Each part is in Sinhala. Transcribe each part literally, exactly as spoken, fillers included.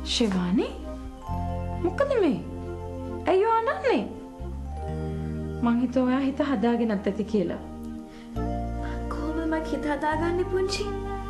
ශිවානි මොකද මේ? අයියෝ අනන්නේ. මං හිතුවා ඔයා හිත හදාගෙන නැත්ති කියලා. කොහොමද මම හිත හදාගන්නේ පුංචි?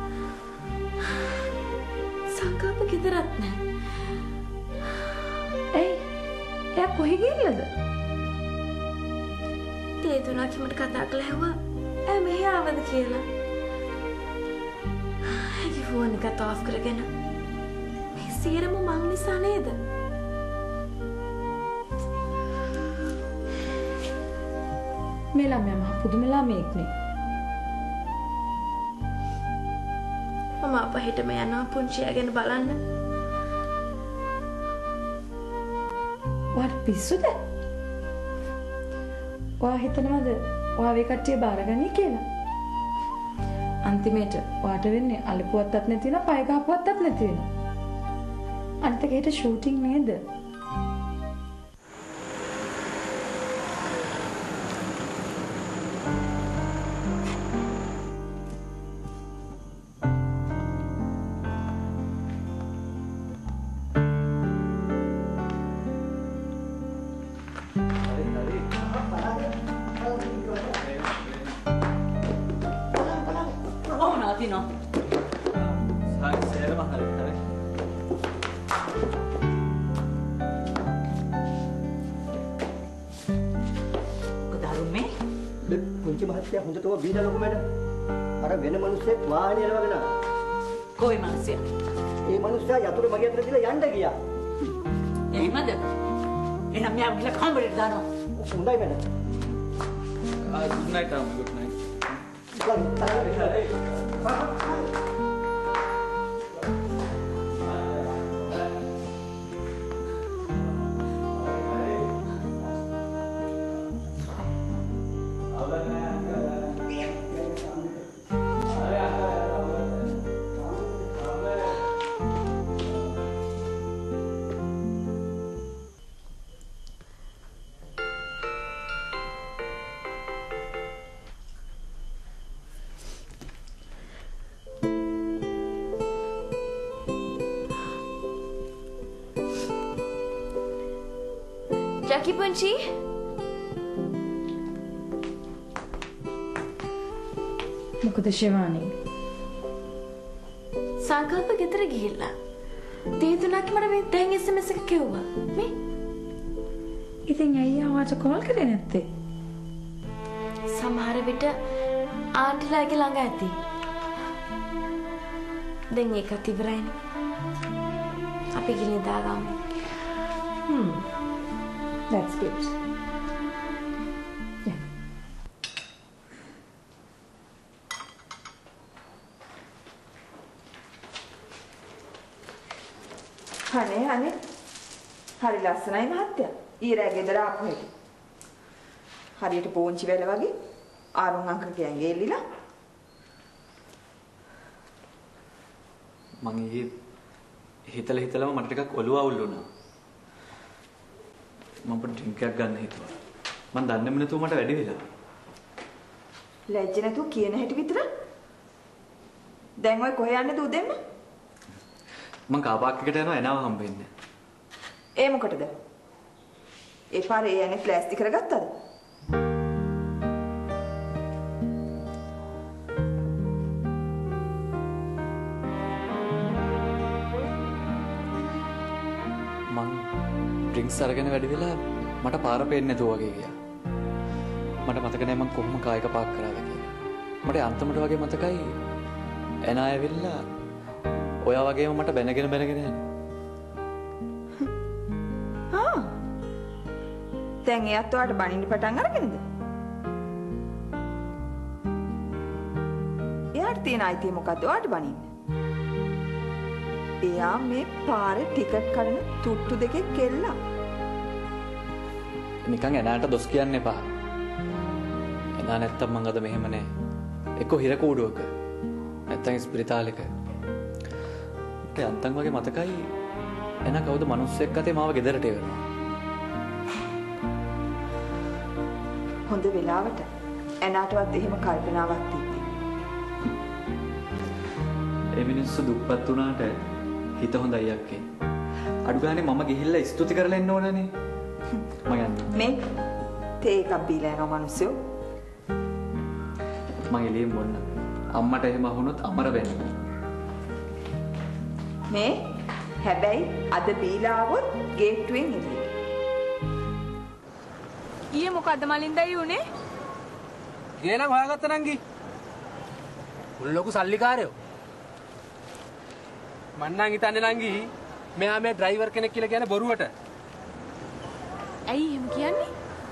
සංකල්ප කිතරත් නැහැ. ඇයි? එයා කොහෙ ගිහිල්ලාද? තේ තුනක් මට කතා කළා හැවුවා. ඈ මෙහි ආවද කියලා. ඇයි ෆෝන් එක ඔෆ් කරගෙන. මේ සියරම මං නිසා නේද? මේ ළමයා මහ පුදුම ළමයෙක් නේ. මම අපහිටම යනවා පුංචියා ගැන බලන්න. වත් පිස්සුද? ඔයා හිතනවද ඔයා වේ කට්ටිය බාරගන්නේ කියලා? අන්තිමේට ඔයාට වෙන්නේ අලපුවත්තක් නැති වෙනවා, පය ගහපුවත්තක් නැති වෙනවා. අනිත් එකේට ෂූටින් නේද? No. Saya mahal, hari. Kedarum me? Lep, kunci mahatnya untuk tuh bina logo mana? Ada bina manusia wahani ada mana? Koi manusia? Eh manusia ya tuh bagian terakhir yang ada dia. Eh mana? Ini namanya bila kamar itu dano. Undai mana? Ah, good night, Am. Good night. Good night. Jackie Punchi? මොකද ශිවානි? සංකල්ප ගෙදර ගිහිල්ලා. තේ තුනක් මට මේ දැන් එස් එම් එස් එක කිව්වා. මේ? ඉතින් අයියා වාට කෝල් කරේ නැත්තේ? සමහර විට ආන්ටිලාගේ ළඟ ඇති. දැන් ඒකත් ඉවරයිනේ. අපි ගිහින් දාගමු. Hmm. That's good. Yeah. අනේ අනේ හරි ලස්සනයි මහත්තයා. ඊරෑ ගෙදර ආපු හැටි. හරියට පෝංචි වෙල වගේ ආරුන් අංකගේ ඇඟේ එල්ලිලා. මං ඊයේ හිතලා හිතලාම මට ටිකක් ඔළුව අවුල් වුණා. මම පොඩි ඩ්‍රින්ක් එකක් ගන්න හිතුවා. මං දන්නේම නැතුව මට වැඩි වෙලා. ලැජ්ජ නැතුව කියන හැටි විතර. දැන් ඔය කොහෙ යන්නද උදෙන්ම? මං කාර් පාක් එකට යනවා එනවා හම්බෙන්නේ. ඒ මොකටද? ඒ පාරේ යන්නේ ප්ලාස්ටික් කරගත්තද? මං ඩ්‍රින්ක්ස් අරගෙන වැඩි වෙලා මට පාර පේන්නේ නැතුව වගේ ගියා. මට මතක නෑ මං කොහොම කායක පාක් කරාද කියලා. මට අන්තිමට වගේ මතකයි එන අය ඇවිල්ලා ඔයා වගේම මට බැනගෙන බැනගෙන යනවා. ආ. දැන් එයාත් ඔයාට බනින්න පටන් අරගෙනද? එයාට තියෙන අයිතිය මොකද්ද ඔයාට බනින්න? එයා මේ පාරේ ටිකට් කඩන තුට්ටු දෙකේ කෙල්ලා. නිකන් එනාට දොස් කියන්න එපා. එනා නැත්තම් මං අද මෙහෙම නෑ. එක්ක හිර කූඩුවක. නැත්තම් ස්පිරිතාලෙක. ඒ අන්තන් වගේ මතකයි එනා කවුද මිනිස්සෙක් අතේ මාව ගෙදරට එවනවා. හොඳ වෙලාවට එනාටවත් එහෙම කල්පනාවක් තිබ්බේ. ඒ මිනිස්සු දුප්පත් වුණාට හිත හොඳයි අක්කේ. අඩු ගානේ මම ගිහිල්ලා ස්තුති කරලා එන්න ඕනනේ. මම යන්නේ. මේ තේ එකක් බීලා යනවා මිනිස්සු. මම එළියෙන් බොන්න. අම්මට එහෙම වුණොත් අමර වෙන්න. මේ හැබැයි අද බීලා આવොත් ගේට්ටුවෙන් එළියට. ඊයේ මොකද්ද මලින්දයි උනේ? ගේ නම් හොයාගත්ත නංගි. උන් ලොකු සල්ලිකාරයෝ. මං නම් හිතන්නේ නංගි මෙයා මේ ඩ්‍රයිවර් කෙනෙක් කියලා කියන්නේ බොරුවට. ඇයි එහෙම කියන්නේ?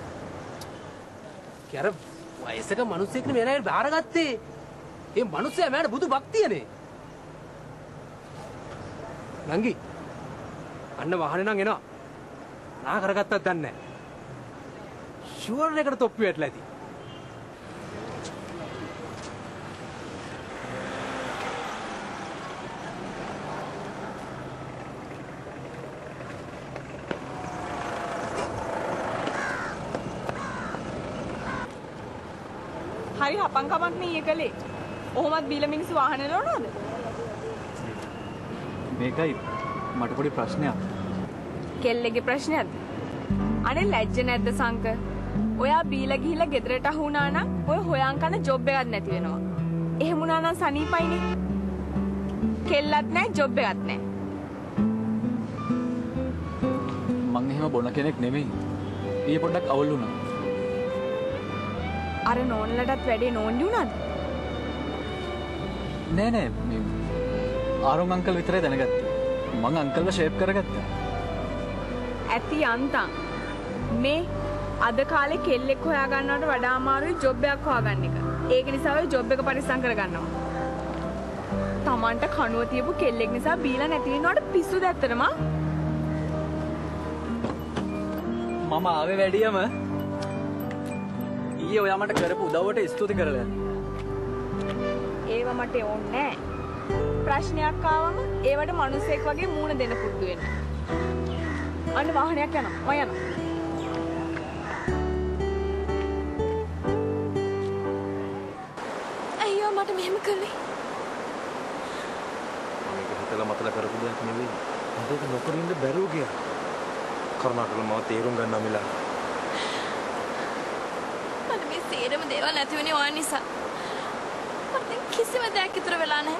කිය අර වයසක මිනිස්සෙක් නේ මෙයා බාරගත්තේ. ඒ මිනිස්සයා මෑට බුදු භක්තියනේ. නංගි අන්න වාහනේ නම් එනවා. නා කරගත්තත් දන්නේ නැහැ. ෂුවර් එකට තොප්පි වැටලා ඇති. හරි හපන් කමක් නේ ඊයේ කලේ. ඔහොමත් බීලා මිනිස්සු වාහනේ නෝනවද? මේකයි මට පොඩි ප්‍රශ්නයක්. කෙල්ලෙගේ ප්‍රශ්නයක්ද? අනේ ලැජ්ජ නැද්ද සංක? ඔයා බීලා ගිහිල්ලා ගෙදරට අහු වුණා නම් ඔය හොයන් කන ජොබ් එකක් නැති වෙනවා. එහෙම වුණා නම් සනීපයිනේ. කෙල්ලත් නැහැ ජොබ් එකත් නැහැ. මං එහෙම බොන කෙනෙක් නෙමෙයි. ඊයේ පොඩ්ඩක් අවුල් වුණා. අර නෝන්ලටත් වැඩේ නෝන්ඩි වුණාද? නෑ නෑ මේ ආරොන් අංකල් විතරයි දැනගත්තේ. මං අංකල්ව ෂේප් කරගත්තා. ඇති අන්තම් මේ අද කාලේ කෙල්ලෙක් හොයා ගන්නවට වඩා අමාරුයි ජොබ් එකක් හොයාගන්න එක. ඒක නිසා ඔය ජොබ් එක පරිස්සම් කරගන්නවා. Tamanට කනුව තියපු කෙල්ලෙක් නිසා බීලා නැති වෙනවට පිස්සුද ඇත්තටම? මම ආවේ වැඩියම ඊයේ ඔයා මට කරපු උදව්වට ස්තුති කරලා යන්න. ඒව මට ඕනේ නෑ. ප්‍රශ්නයක් ආවම ඒවට මිනිස්සෙක් වගේ මූණ දෙන්න පුරුදු වෙන්න. අන්න වාහනයක් යනවා. මම යනවා. අයියෝ මට මෙහෙම කළේ. මේක හිතලා මතලා කරපු දෙයක් නෙවෙයි. හදේක නොකර ඉන්න බැරුව ගියා. කරුණාකරලා මම තේරුම් ගන්න මිලා. මට මේ සේරම දේවල් නැති වෙන්නේ ඔය නිසා. මට කිසිම දෙයක් ඉතුරු වෙලා නැහැ.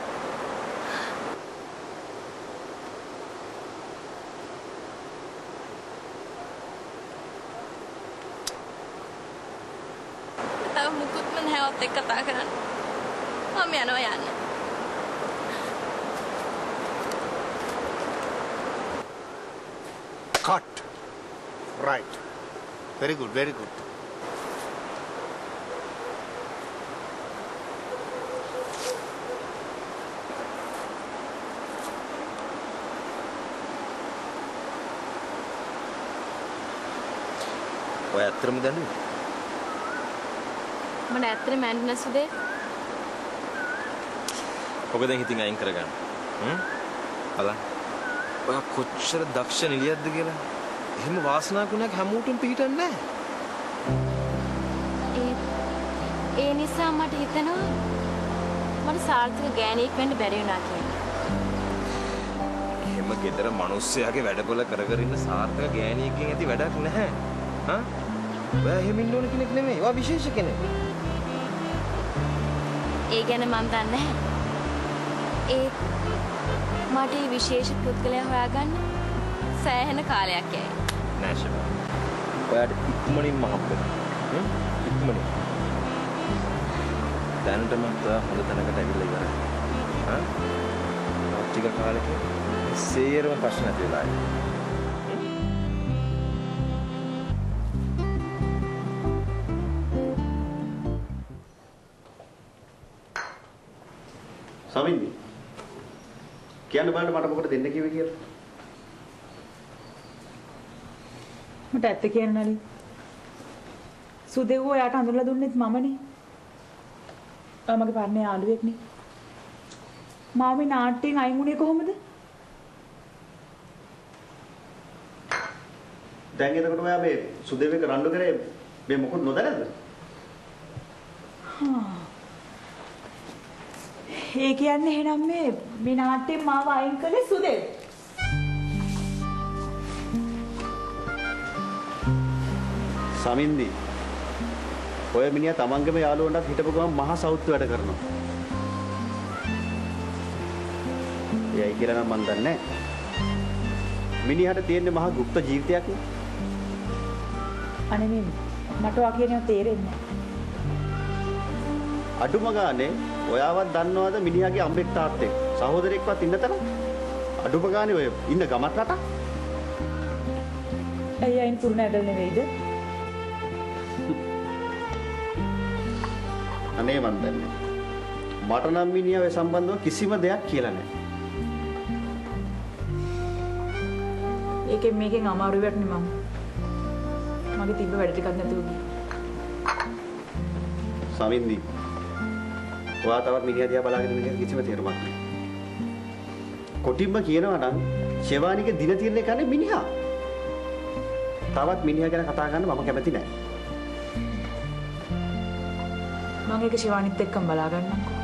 තව මුකුත්ම නැවත එක්ක කතා කරන්න. මම යනවා යන්න. Cut. Right. Very good, very good. ඔය ඇත්තටම දන්නේ? මට ඇත්තටම මැන්ඩනස් උදේ. ඔබ දැන් හිතින් අයින් කරගන්න. හ්ම්? බලන්න. ඔය කොච්චර දක්ෂ නිලියක්ද කියලා. එහෙම වාසනාවක් උනක් හැමෝටම පිටින්නේ නැහැ. ඒ ඒ නිසා මට හිතෙනවා මට සාර්ථක ගෑණියෙක් වෙන්න බැරි වුණා කියලා. එහෙම ගෙදර මිනිස්සයාගේ වැඩපොළ කර කර ඉන්න සාර්ථක ගෑණියෙක්ගෙන් ඇති වැඩක් නැහැ. හා? ඔයා එහෙම ඉන්න ඕන කෙනෙක් නෙමෙයි. ඔයා විශේෂ කෙනෙක්. ඒ ගැන මම දන්නේ නැහැ. ඒ මට මේ විශේෂ පුද්ගලයා හොයාගන්න සෑහෙන කාලයක් යයි. නෑ ෂබා. ඔයාට ඉක්මනින්ම හම්බෙන්න. හ්ම්? ඉක්මනින්. දැනටම ඔයා හොඳ තැනකට ඇවිල්ලා ඉවරයි. හා? ටික කාලෙකින් සේරම ප්‍රශ්න නැති වෙලා ඉන්නේ. සමින්දි කියන්න බලන්න මට මොකට දෙන්න කිව්වේ කියලා. මට ඇත්ත කියන්නලි. සුදෙව්ව යාට හඳුනලා දුන්නෙත් මමනේ. ඔයා මගේ පරණ යාළුවෙක්නේ. මාව මේ නාට්‍යයෙන් අයින් වුණේ කොහොමද? දැන් එතකොට ඔයා මේ සුදෙව් එක රණ්ඩු කරේ මේ මොකද නොදැනද? හා ඒ කියන්නේ එහෙනම් මේ මේ නාට්‍යයෙන් මාව අයින් කළේ සුදෙව්. සමින්දි. ඔය මිනිහා තමන්ගේම යාළුවන්ටත් හිටපු ගමන් මහා සෞත්තු වැඩ කරනවා. එයයි කියලා නම් මන් දන්නේ නැහැ. මිනිහට තියෙන්නේ මහා গুপ্ত ජීවිතයක් නේ. අනේ මට වා කියනවා තේරෙන්නේ නැහැ. අඩුම ගානේ ඔයාවත් දන්නවද මිනිහාගේ අම්බෙක් තාත්තෙක් සහෝදරෙක්වත් ඉන්න තරම්? අඩුම ගානේ ඔය ඉන්න ගමත් රටක්. ඇයි අයින් පුරුණ ඇදල් නෙවෙයිද? අනේ මන් දන්නේ. මට නම් මිනිහා ඔය සම්බන්ධව කිසිම දෙයක් කියලා නැහැ. ඒකෙන් මේකෙන් අමාරු වෙන්නේ මම. මගේ තිබ්බ වැඩ ටිකක් නැතුව ගියා. සමින්දි. ඔයා තවත් මිනිහා දිහා බලාගෙන ඉන්න එක කිසිම තේරුමක් නැහැ. කොටිම්ම කියනවා නම් ශෙවානිගේ දින తీරණය කරන්නේ මිනිහා. තවත් මිනිහා ගැන කතා කරන්න මම කැමති නැහැ. මම ඒක ශිවානිත් එක්කම බලා ගන්නම්කෝ.